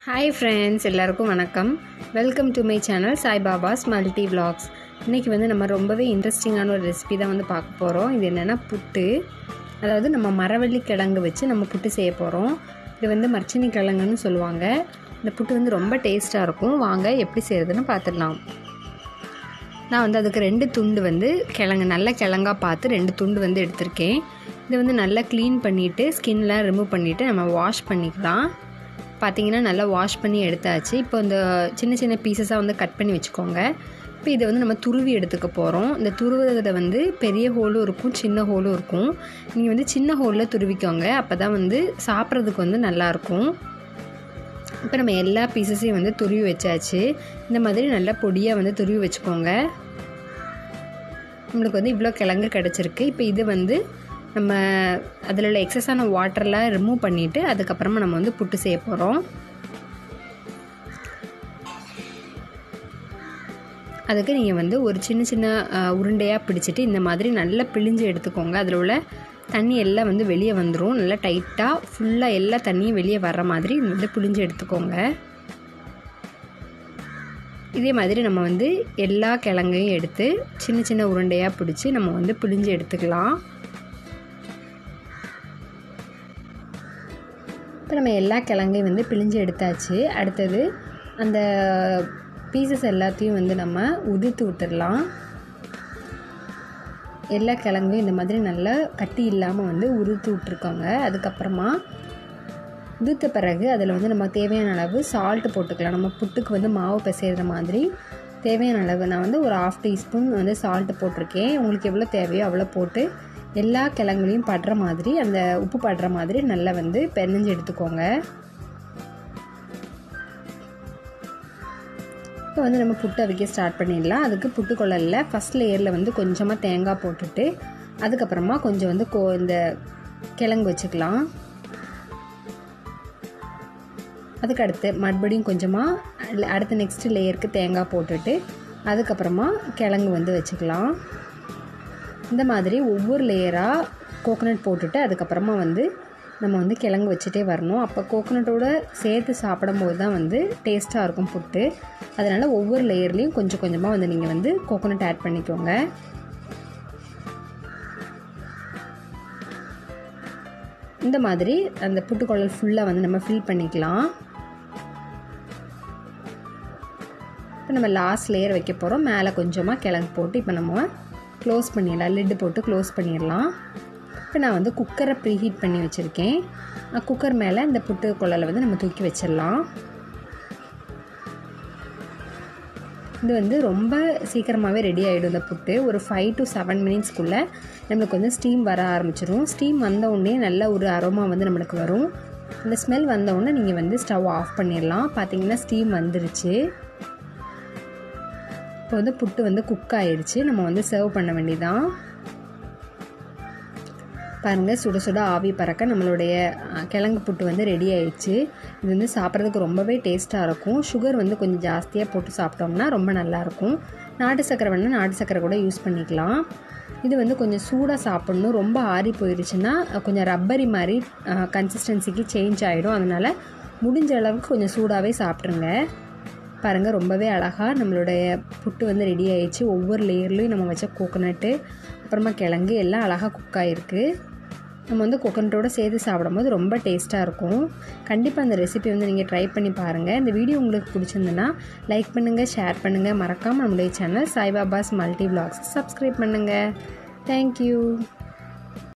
Hi friends, எல்லாருக்கும் வணக்கம். Welcome to my channel Sai Baba's Multi Vlogs. இன்னைக்கு வந்து நம்ம ரொம்பவே இன்ட்ரஸ்டிங்கான ஒரு ரெசிபி தான் வந்து பார்க்க போறோம். இது என்னன்னா புட்டு. அதாவது நம்ம மரவள்ளி கிழங்கு வச்சு நம்ம புட்டு செய்ய போறோம். இது வந்து மரச்சினி கிழங்குன்னு சொல்லுவாங்க. இந்த புட்டு வந்து ரொம்ப டேஸ்டா இருக்கும். வாங்க எப்படி செய்யறதுன்னு பார்த்துடலாம். நான் வந்து அதுக்கு ரெண்டு துண்டு வந்து கிழங்கு நல்ல கிழங்கா பார்த்து ரெண்டு துண்டு வந்து எடுத்துர்க்கேன். இது வந்து நல்லா க்ளீன் பண்ணிட்டு ஸ்கின்லாம் ரிமூவ் பண்ணிட்டு நம்ம வாஷ் பண்ணிக்கலாம். பார்த்தீங்கன்னா நல்லா வாஷ் பண்ணி எடுத்தாச்சு. இப்போ இந்த சின்ன சின்ன பீசஸாக வந்து கட் பண்ணி வச்சுக்கோங்க. இப்போ இதை வந்து நம்ம துருவி எடுத்துக்க போகிறோம். இந்த துருவுறதுல வந்து பெரிய ஹோலும் இருக்கும், சின்ன ஹோலும் இருக்கும். நீங்கள் வந்து சின்ன ஹோலில் துருவிக்கோங்க, அப்போ தான் வந்து சாப்பிட்றதுக்கு வந்து நல்லாயிருக்கும். இப்போ நம்ம எல்லா பீசஸையும் வந்து துருவி வச்சாச்சு. இந்த மாதிரி நல்லா பொடியாக வந்து துருவி வச்சுக்கோங்க. நம்மளுக்கு வந்து இவ்வளோ கிழங்கு கிடச்சிருக்கு. இப்போ இது வந்து நம்ம அதில் உள்ள எக்ஸஸான வாட்டர்லாம் ரிமூவ் பண்ணிவிட்டு அதுக்கப்புறமா நம்ம வந்து புட்டு செய்ய போகிறோம். அதுக்கு நீங்கள் வந்து ஒரு சின்ன சின்ன உருண்டையாக பிடிச்சிட்டு இந்த மாதிரி நல்லா பிழிஞ்சு எடுத்துக்கோங்க. அதில் உள்ள தண்ணி எல்லாம் வந்து வெளியே வந்துடும். நல்லா டைட்டாக ஃபுல்லாக எல்லா தண்ணியும் வெளியே வர்ற மாதிரி வந்து பிழிஞ்சு எடுத்துக்கோங்க. இதே மாதிரி நம்ம வந்து எல்லா கிழங்கையும் எடுத்து சின்ன சின்ன உருண்டையாக பிடிச்சி நம்ம வந்து பிழிஞ்சு எடுத்துக்கலாம். இப்போ நம்ம எல்லா கிழங்கையும் வந்து பிழிஞ்சு எடுத்தாச்சு. அடுத்தது அந்த பீசஸ் எல்லாத்தையும் வந்து நம்ம உதிர்த்து விட்டுடலாம். எல்லா கிழங்கையும் இந்த மாதிரி நல்லா கட்டி இல்லாமல் வந்து உதிர்த்து விட்டுருக்கோங்க. அதுக்கப்புறமா உதிர்த்த பிறகு அதில் வந்து நம்ம தேவையான அளவு சால்ட்டு போட்டுக்கலாம். நம்ம புட்டுக்கு வந்து மாவு பிசைகிற மாதிரி தேவையான அளவு நான் வந்து ஒரு 1/2 டீஸ்பூன் வந்து சால்ட்டு போட்டிருக்கேன். உங்களுக்கு எவ்வளோ தேவையோ அவ்வளோ போட்டு எல்லா கிழங்குலையும் படுற மாதிரி அந்த உப்பு படுற மாதிரி நல்லா வந்து பெனஞ்சு எடுத்துக்கோங்க. இப்போ வந்து நம்ம புட்டு அவிக்க ஸ்டார்ட் பண்ணிடலாம். அதுக்கு புட்டுக்குழலில் ஃபஸ்ட் லேயரில் வந்து கொஞ்சமாக தேங்காய் போட்டுட்டு அதுக்கப்புறமா கொஞ்சம் வந்து இந்த கிழங்கு வச்சுக்கலாம். அதுக்கு அடுத்து மறுபடியும் கொஞ்சமாக அடுத்த நெக்ஸ்ட் லேயருக்கு தேங்காய் போட்டுட்டு அதுக்கப்புறமா கிழங்கு வந்து வச்சுக்கலாம். இந்த மாதிரி ஒவ்வொரு லேயராக கோகோனட் போட்டுட்டு அதுக்கப்புறமா வந்து நம்ம வந்து கிழங்கு வச்சுட்டே வரணும். அப்போ கோகோனட்டோடு சேர்த்து சாப்பிடும்போது தான் வந்து டேஸ்ட்டாக இருக்கும் புட்டு. அதனால் ஒவ்வொரு லேயர்லேயும் கொஞ்சம் கொஞ்சமாக வந்து நீங்கள் வந்து கோகோனட் ஆட் பண்ணிக்கோங்க. இந்த மாதிரி அந்த புட்டுக்குழல் ஃபுல்லாக வந்து நம்ம ஃபில் பண்ணிக்கலாம். இப்போ நம்ம லாஸ்ட் லேயர் வைக்க போகிறோம். மேலே கொஞ்சமாக கிழங்கு போட்டு இப்போ நம்ம க்ளோஸ் பண்ணிடலாம். லிட்டு போட்டு க்ளோஸ் பண்ணிடலாம். இப்போ நான் வந்து குக்கரை ப்ரீஹீட் பண்ணி வச்சுருக்கேன். குக்கர் மேலே இந்த புட்டு குழலை வந்து நம்ம தூக்கி வச்சிடலாம். இது வந்து ரொம்ப சீக்கிரமாகவே ரெடி ஆகிடும். இந்த புட்டு ஒரு 5 to 7 மினிட்ஸ்க்குள்ளே நம்மளுக்கு வந்து ஸ்டீம் வர ஆரம்பிச்சிடும். ஸ்டீம் வந்த உடனே நல்ல ஒரு அரோமா வந்து நம்மளுக்கு வரும். அந்த ஸ்மெல் வந்த உடனே நீங்கள் வந்து ஸ்டவ் ஆஃப் பண்ணிடலாம். பார்த்தீங்கன்னா ஸ்டீம் வந்துருச்சு. இப்போ வந்து புட்டு வந்து குக் ஆகிடுச்சு. நம்ம வந்து சர்வ் பண்ண வேண்டியதான். பாருங்கள், சுட சுட ஆவி பறக்க நம்மளுடைய கிழங்கு புட்டு வந்து ரெடி ஆயிடுச்சு. இது வந்து சாப்பிட்றதுக்கு ரொம்பவே டேஸ்ட்டாக இருக்கும். சுகர் வந்து கொஞ்சம் ஜாஸ்தியாக போட்டு சாப்பிட்டோம்னா ரொம்ப நல்லாயிருக்கும். நாட்டு சக்கரை வேணால் நாட்டு சக்கரை கூட யூஸ் பண்ணிக்கலாம். இது வந்து கொஞ்சம் சூடாக சாப்பிட்ணும். ரொம்ப ஆறி போயிடுச்சுன்னா கொஞ்சம் ரப்பரி மாதிரி கன்சிஸ்டன்சிக்கு சேஞ்ச் ஆகிடும். அதனால் முடிஞ்ச அளவுக்கு கொஞ்சம் சூடாகவே சாப்பிட்ருங்க. பாருங்கள், ரொம்பவே அழகாக நம்மளுடைய புட்டு வந்து ரெடி ஆகிடுச்சு. ஒவ்வொரு லேயர்லேயும் நம்ம வச்ச கோகோனட்டு அப்புறமா கிழங்கு எல்லாம் அழகாக குக் ஆகிருக்கு. நம்ம வந்து கோகோனட்டோடு சேர்த்து சாப்பிடும்போது ரொம்ப டேஸ்ட்டாக இருக்கும். கண்டிப்பாக அந்த ரெசிபி வந்து நீங்கள் ட்ரை பண்ணி பாருங்கள். இந்த வீடியோ உங்களுக்கு பிடிச்சிருந்துன்னா லைக் பண்ணுங்கள், ஷேர் பண்ணுங்கள். மறக்காமல் நம்மளுடைய channel Sai Baba's multi vlogs subscribe பண்ணுங்கள். தேங்க்யூ.